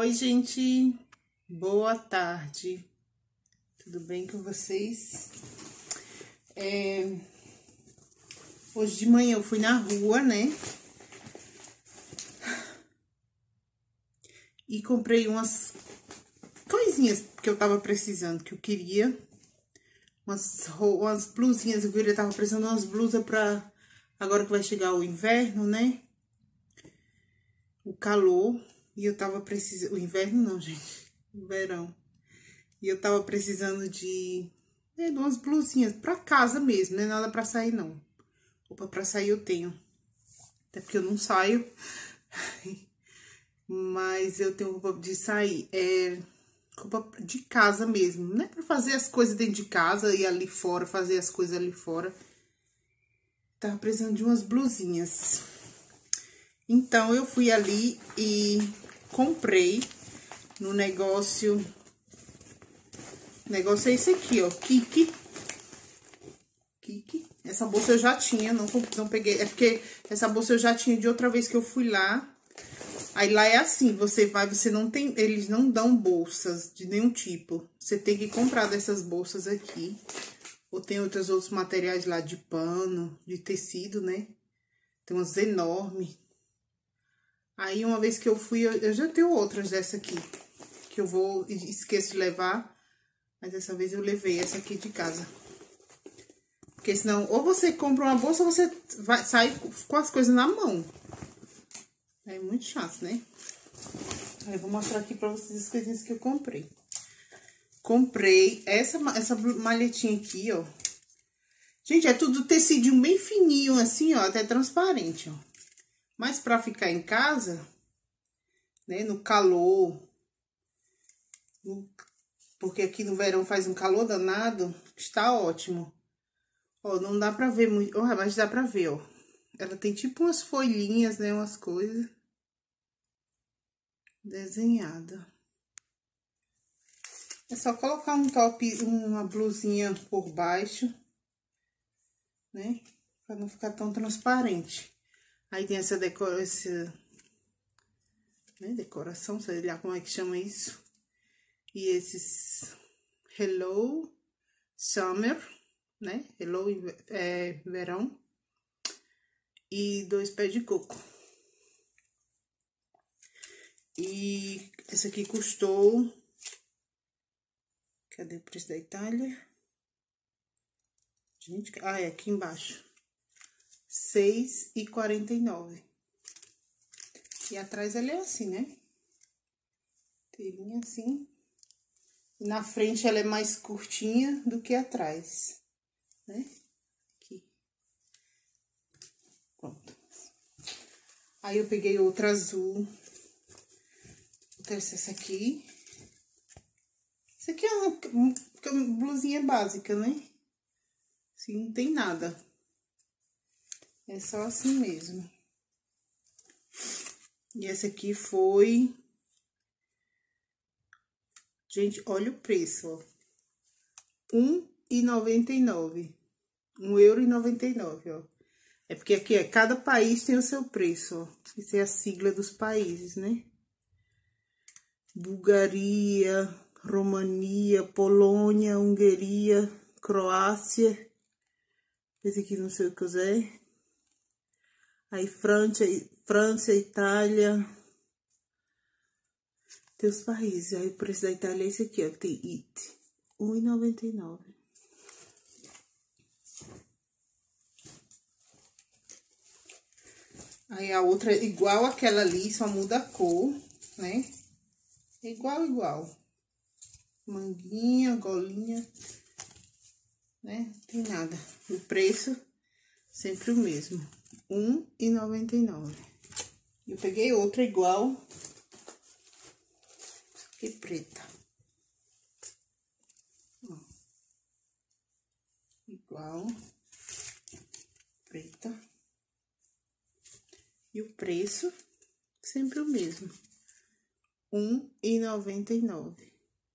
Oi, gente. Boa tarde. Tudo bem com vocês? Hoje de manhã eu fui na rua, né? E comprei umas coisinhas que eu tava precisando, que eu queria. Umas blusinhas, eu tava precisando de umas blusas pra... Agora que vai chegar o inverno, né? O calor. E eu tava precisando... O inverno não, gente. O verão. E eu tava precisando de umas blusinhas pra casa mesmo, não é nada pra sair, não. Roupa pra sair eu tenho. Até porque eu não saio. Mas eu tenho roupa de sair. Roupa de casa mesmo. Não é pra fazer as coisas dentro de casa e ali fora, fazer as coisas ali fora. Tava precisando de umas blusinhas. Então, eu fui ali e comprei no negócio... O negócio é esse aqui, ó. Kiki. Essa bolsa eu já tinha, não peguei. É porque essa bolsa eu já tinha de outra vez que eu fui lá. Aí lá é assim, você não tem... Eles não dão bolsas de nenhum tipo. Você tem que comprar dessas bolsas aqui. Ou tem outros materiais lá de pano, de tecido, né? Tem umas enormes. Aí uma vez que eu fui, eu já tenho outras dessa aqui. Que eu esqueço de levar. Mas dessa vez eu levei essa aqui de casa. Porque senão, ou você compra uma bolsa, ou você sai com as coisas na mão. É muito chato, né? Aí eu vou mostrar aqui pra vocês as coisinhas que eu comprei. Comprei essa malhetinha aqui, ó. Gente, é tudo tecidinho bem fininho, assim, ó, até transparente, ó. Mas pra ficar em casa, né, no calor... Porque aqui no verão faz um calor danado, está ótimo. Ó, não dá pra ver muito, ó, mas dá pra ver, ó. Ela tem tipo umas folhinhas, né, umas coisas desenhada. É só colocar um top, uma blusinha por baixo, né, pra não ficar tão transparente. Aí tem essa decoração, sei lá como é que chama isso. E esses Hello Summer, né? Hello verão. E 2 pés de coco. E esse aqui custou... Cadê o preço da Itália? Gente, é aqui embaixo. R$6,49. E atrás ela é assim, né? Telinha assim. E na frente ela é mais curtinha do que atrás, né? Aqui. Pronto. Aí eu peguei outra azul. Vou testar essa aqui. Isso aqui é uma blusinha básica, né? Assim, não tem nada. É só assim mesmo. E essa aqui foi... Gente, olha o preço, ó. R$1,99. R$1,99, ó. É porque aqui, cada país tem o seu preço, ó. Isso é a sigla dos países, né? Bulgária, Romania, Polônia, Hungria, Croácia. Esse aqui não sei o que é. Aí França, Itália. Tem os países. Aí o preço da Itália é esse aqui, ó. Tem IT. R$1,99. Aí a outra é igual aquela ali, só muda a cor, né? É igual. Manguinha, golinha, né? Não tem nada. O preço sempre o mesmo. R$1,99. Eu peguei outra igual. Que preta. Ó. Igual. Preta. E o preço sempre o mesmo. R$1,99.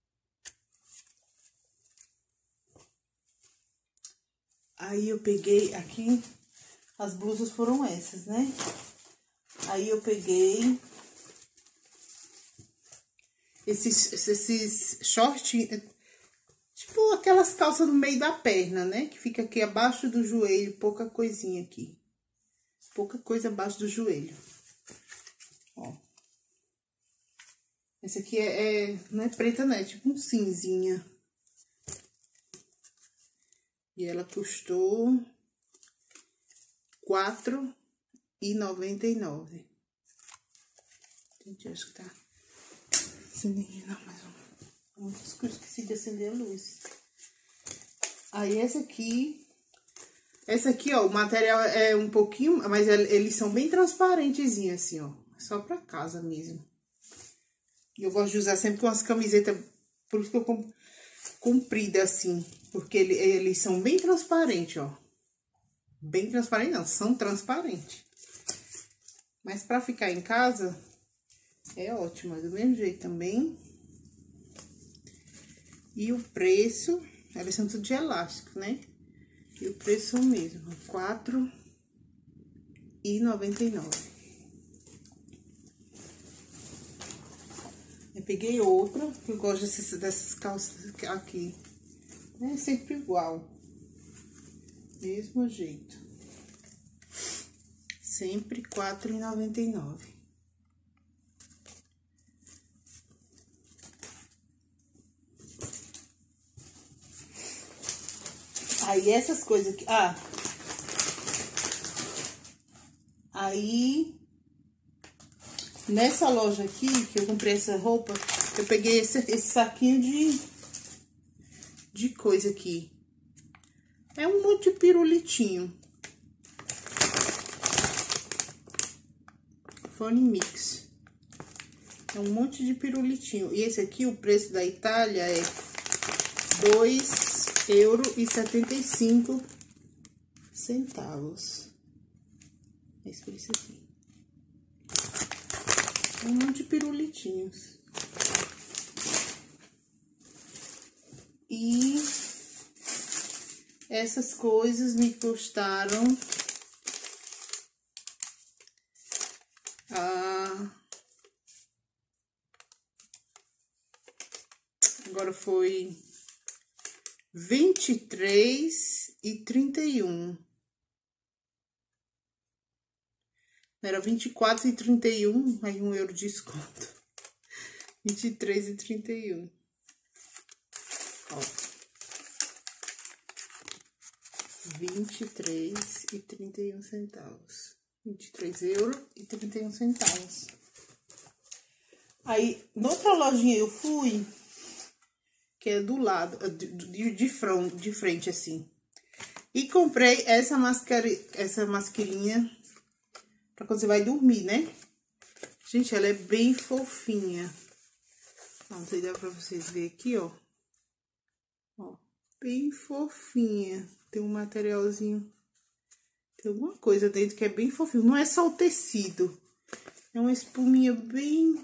Aí eu peguei aqui, as blusas foram essas, né? Aí eu peguei esses short, tipo aquelas calças no meio da perna, né? Que fica aqui abaixo do joelho, pouca coisinha aqui. Pouca coisa abaixo do joelho. Ó. Essa aqui não é preta, não, é tipo um cinzinha. E ela custou R$4,99. Gente, acho que tá acendendo, não, mais muitas coisas, esqueci de acender a luz. Aí essa aqui, ó, o material é um pouquinho, mas eles são bem transparentezinhos, assim, ó. Só pra casa mesmo. E eu gosto de usar sempre com as camisetas, por isso que eu compro comprida assim, porque eles são bem transparentes, ó. Bem transparentes não, são transparentes. Mas pra ficar em casa, é ótimo, é do mesmo jeito também. E o preço, elas são tudo de elástico, né? E o preço é o mesmo, R$4,99. Eu peguei outra, que eu gosto dessas calças aqui. É sempre igual. Mesmo jeito. Sempre R$4,99. Aí essas coisas aqui. Aí nessa loja aqui, que eu comprei essa roupa, eu peguei esse saquinho de coisa aqui. É um monte de pirulitinho. Fone Mix. É um monte de pirulitinho. E esse aqui, o preço da Itália é €2,75. Esse preço aqui. Um monte de pirulitinhos. E essas coisas me custaram agora foi R$23,31. Era R$24,31, aí €1 de desconto. R$23,31. Ó. €23,31. €23,31. Aí, noutra lojinha eu fui, que é do lado, de frente, assim. E comprei essa mascarinha pra quando você vai dormir, né? Gente, ela é bem fofinha. Não sei se dá pra vocês verem aqui, ó. Ó, bem fofinha. Tem um materialzinho, tem alguma coisa dentro que é bem fofinho. Não é só o tecido, é uma espuminha bem...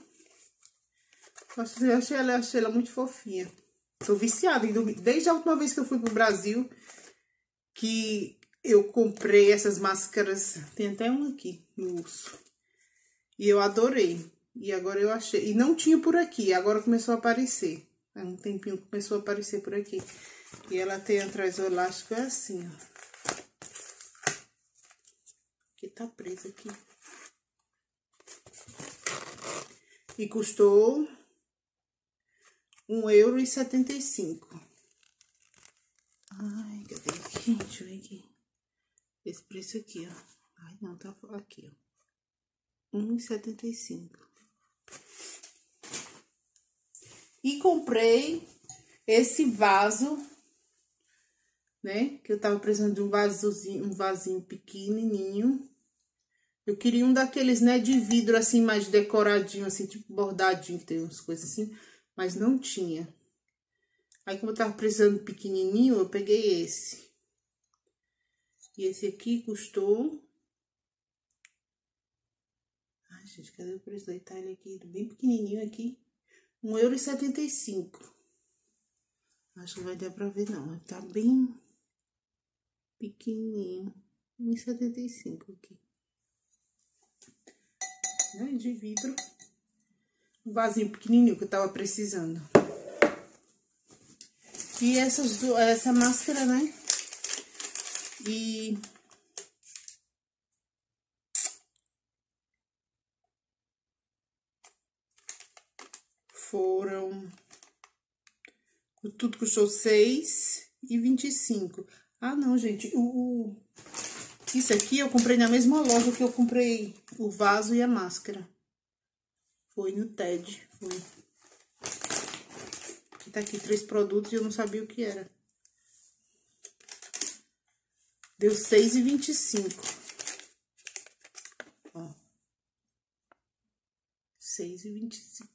Eu achei ela muito fofinha. Tô viciada em dormir. Desde a última vez que eu fui pro Brasil, que eu comprei essas máscaras. Tem até uma aqui no urso. E eu adorei. E agora eu achei. E não tinha por aqui, agora começou a aparecer. Há um tempinho começou a aparecer por aqui. E ela tem atrás o elástico, é assim, ó. Que tá preso aqui. E custou €1,75. Ai, cadê aqui? Deixa eu ver aqui. Esse preço aqui, ó. Ai, não, tá aqui, ó. €1,75. E comprei esse vaso, né? Que eu tava precisando de um vasinho pequenininho. Eu queria um daqueles, né, de vidro, assim, mais decoradinho, assim, tipo bordadinho, que tem umas coisas assim, mas não tinha. Aí, como eu tava precisando pequenininho, eu peguei esse. E esse aqui custou... Ai, gente, cadê o preço da Itália aqui? Bem pequenininho aqui. €1,75. Acho que não vai dar pra ver, não. Tá bem pequenininho. €1,75 aqui. Né, de vidro. Um vasinho pequenininho que eu tava precisando. E essa máscara, né? E... foram... tudo custou R$6,25. Ah, não, gente. Isso aqui eu comprei na mesma loja que eu comprei o vaso e a máscara. Foi no TED. Foi. Tá aqui 3 produtos e eu não sabia o que era. Deu R$6,25. Ó. R$6,25.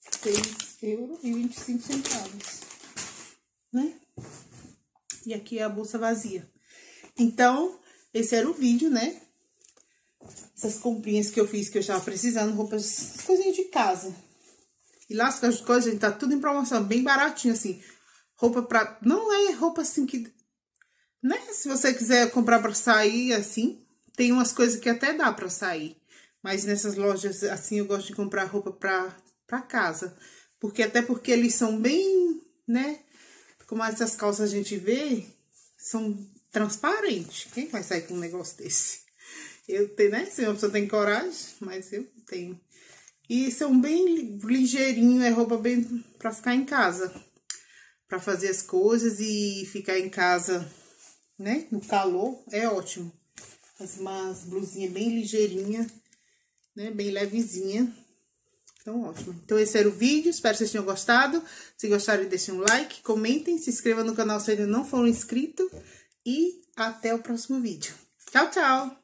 R$6,25, né? E aqui é a bolsa vazia. Então, esse era o vídeo, né? Essas comprinhas que eu fiz, que eu estava precisando, roupas, coisinhas de casa. E lá as coisas, gente, tá tudo em promoção, bem baratinho, assim. Roupa pra... não é roupa assim que... né? Se você quiser comprar pra sair, assim, tem umas coisas que até dá pra sair. Mas nessas lojas, assim, eu gosto de comprar roupa pra casa. Até porque eles são bem, né? Como essas calças a gente vê, são transparentes. Quem vai sair com um negócio desse? Eu tenho, né? Se uma pessoa tem coragem, mas eu tenho. E são bem ligeirinho, é roupa bem pra ficar em casa. Pra fazer as coisas e ficar em casa, né? No calor, é ótimo. Umas blusinhas bem ligeirinhas, né? Bem levezinha. Então, ótimo. Então, esse era o vídeo. Espero que vocês tenham gostado. Se gostaram, deixem um like, comentem, se inscrevam no canal se ainda não foram inscritos. E até o próximo vídeo. Tchau, tchau!